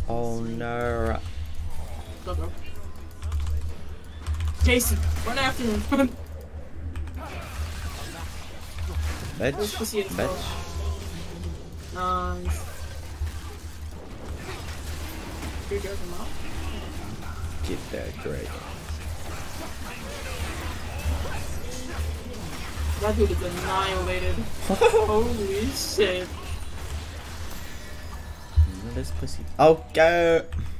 Oh no. Go, go. Jason, run after him. Bitch. Bitch. Nice. You drove him out? Get that dragon. That dude is annihilated. Holy shit. This pussy. Oh, go!